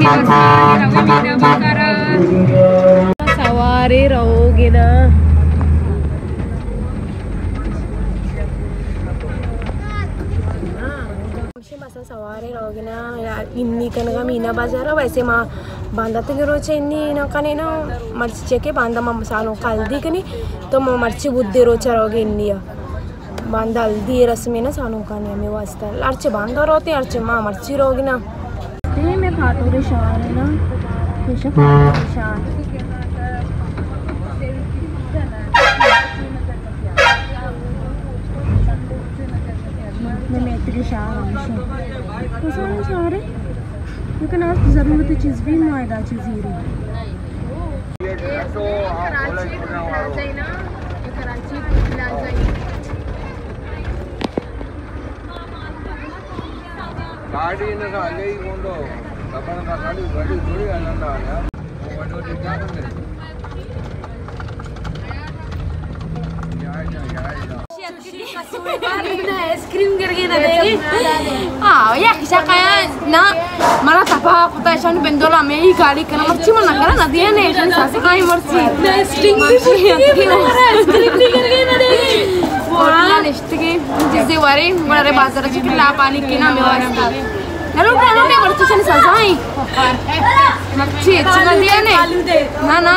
सवारी रहोगे ना सवारी रहोगे ना इन्नी कनगा मीना बाजार वैसे माँ बांधा तो रोचे इन्नी नौकाने ना मर्ची चेके बांधा माँ मसालों का हल्दी कनी तो माँ मर्ची बुद्धि रोचा रहोगे इन्नी बांधा हल्दी रस में ना सालों का नहीं हमें वास्ता अर्चे बांधा रोते अर्चे माँ मर्ची रहोगे ना मैं फाटोरे शान है ना शान लेकिन आप ज़रूरत चीज़ भी मायदा चीज़ ही रही गाड़ी ने साले ही बोलो कपड़ा का गाड़ी गाड़ी थोड़ी आनंद आ गया वो बड़ो दिखा दो आइसक्रीम करके ना देगी या kisah kayak na malah apa aku tak isan bendola mei kali karena mercy mana karena nanti ya nih isan sasi kali mercy ice cream करके ना देगी wah नेक्स्ट के जिसे वारे हमारे बाजार से किला पानी की ना मेवारी lalu dia mercy सन सजाई mercy cuma dia nih ना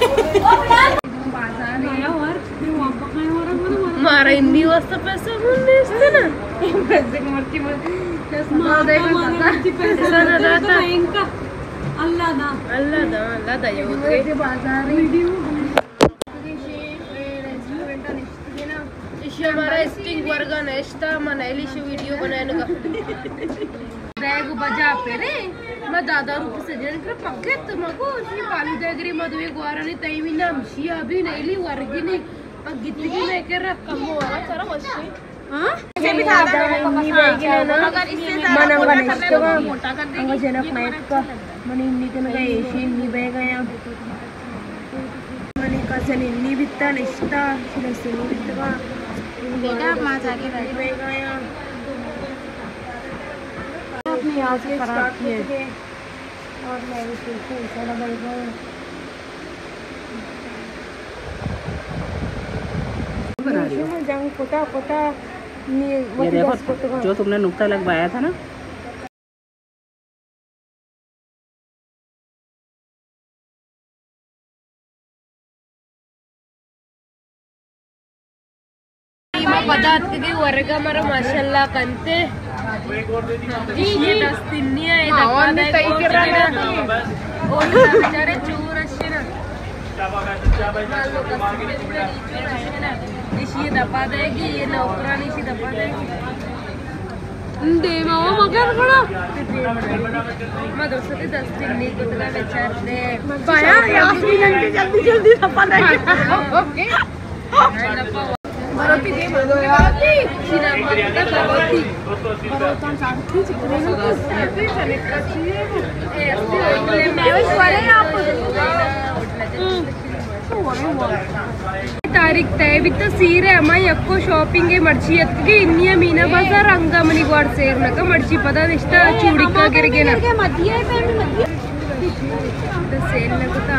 मारा हिंदी वास्ता पैसा बोलने इससे ना पैसे कमर की मारा पैसा ना रहता इनका अल्लाह दा ये उधर बाजार वीडियो रेस्टोरेंट निश्चित ना इसे हमारा स्टिंग वर्गा नेस्टा मनाली से वीडियो बनाने का बैग बजा पे रे मैं दादा रूप से जन कर पक्के तुमको ये पालू देगरी मधुए ग्वारानी तईमी ना मशिया अभी नहीं वर्गी नहीं गिट्टी में कर कम हुआ सारा मच्छी हां ये भी था इन्नी बैग ना अगर इससे ज्यादा मोटा करने को मोटा कर देंगे जनक नाइट का मनी इन्नी कनगा एसी इन्नी बैग आया मनी का सन इन्नी बित्ता निष्ठा सिलसिली बित्ता बेटा मां जाके बैग आया अपनी आज के खराब किए और मैं भी बिल्कुल सारा बैग बना रही हूँ ये देखो जो तुमने नुक्ता लगवाया था ना पदार्थ वर्ग मरा माशाल्लाह कंते ये दस्तिनी है बेचारे चोर अच्छे ना ये दबा देगी ये नौकरानी सी दबा देगी दे मामा मगर बड़ा मदर से 10 दिन नहीं कुतला बेचारे पाया जल्दी जल्दी दबा देगी ओके बरोती दे मदो यार सीना मत बरोती बरोतन साथी चिकने को चले कच्ची ए मैं वाले आप तारीख तय भी तो सीरे अम्मा यक्को शॉपिंग मर्ची एत्के इन्नी मीना बाजार अंगमनी गोड सेरनक मर्ची पदा इष्ट चूड़िका गिरगे ना मध्य सेल लगता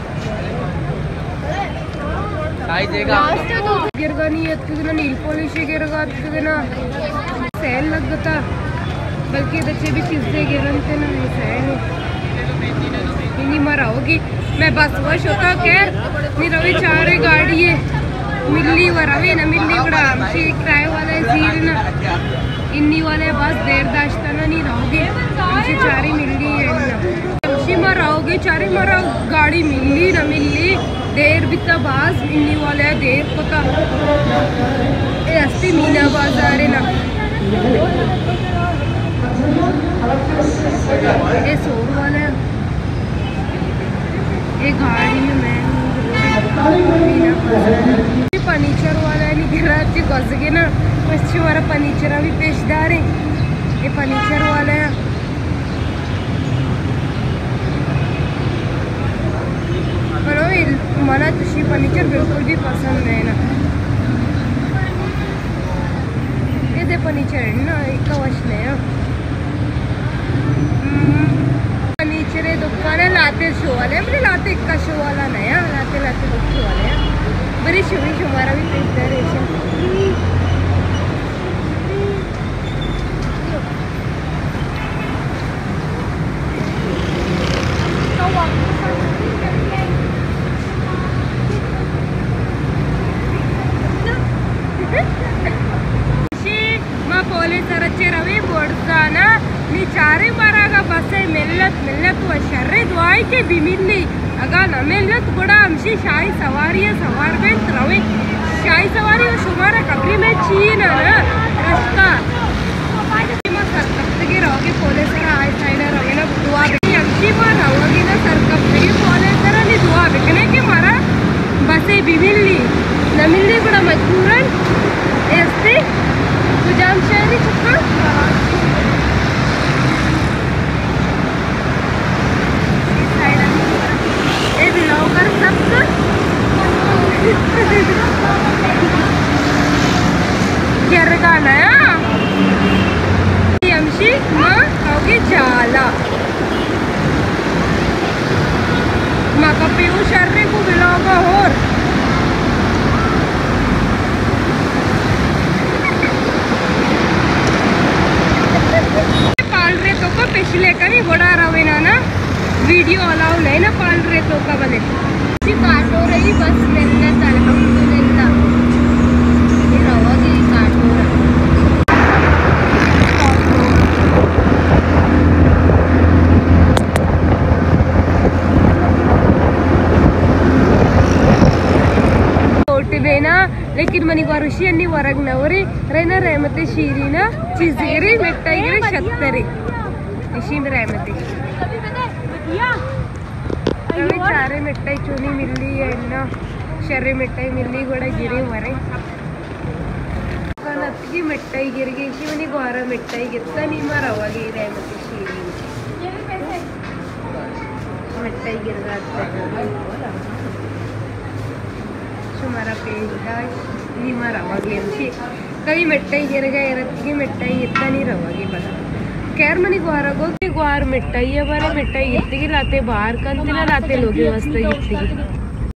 आई देगा गिरगा नहीं एत्के ना नील पॉलिश गिरगा एत्के ना सेल लगता बल्कि बच्चे भी चीजें गिरनते ना सेल इन्नी मराओगी मैं बस वश होता के नी रवि चारे गाड़ी है मिल्ली व रवि ना मिल्ली बड़ा शी किराए वाले सील ना इन्नी वाले बस देर दाश्ता ना नहीं रहोगे शी चारी मिल्ली है ना शी मराओगे चारे मरा गाड़ी मिल्ली ना मिल्ली देर बिता बाज इन्नी वाले देर पता ए अस्ती मीना बाजार है ना ए सोर वाले एक गाड़ी में मैं फर्नीचर वाला नहीं गिरा घस गए ना पश्चिम हमारा फर्नीचर भी पेशदार है ये फर्नीचर वाला है पर मला तुझी फर्नीचर बिल्कुल भी पसंद है ना ये फर्नीचर है ना एक वश नहीं फर्नीचर ते इक्का शो वाला नया लाते लाते दुख वाले बरी शुभी शुमारा भी पेशदार है सरचे रवि बोड़ना नी चारे बारागा बसे मिल्लत मिल्लत व शर्रे दुआई के बिमिल्ली अगा न मिल्लत गुड़ा हमशी शाही सवारी सवार बेंत रवि शाही सवारी व शुमारा कबरी में चीन ना रस्ता सरकप्तगी रहोगे पोलेसर आय साइड रवि ना दुआ बिकनी हमशी व रहोगी ना सरकप्तगी पोलेसर नी दुआ बिकने के मारा बसे बिमिल्ली न मिल्ली गुड़ा मजबूरन ऐसे जाम शहरी चुका ये ब्लॉगर सबका गिरगा नया यमशी माँ होगी जाला माँ का पीऊ शर्रे को ब्लॉगर और पिछले करी बड़ा रवेना ना वीडियो अलाउ नहीं ना पाल रहे तो का बने काट हो रही बस मिलने अल्हम्दुलिल्लाह ये रहोगी काट हो रहा देना लेकिन मनी वरुषी अन्नी वरग नवरी रेना रहमते शीरीना चिजगिरी मिठाई शत्तरी इशिंद रहमते अभी चारे मिठाई चुनी मिली है ना शर्रे मिठाई मिली गोड़ा गिरे वरे कनत्गी मिठाई गिर गई इसी मनी गोरा मिठाई गिरता नहीं मारा हुआ गी रहमते शीरी मिठाई गिर गया हमारा पेज है नीमा रवागी हमशी कई मिठाई गिर गए रत्ती मिठाई इतना नहीं रवागी पता खैर मनी गुआरा को गुआर मिठाई है बारे मिठाई गिरती लाते बाहर कंती ना लाते लोग वस्ते गिरती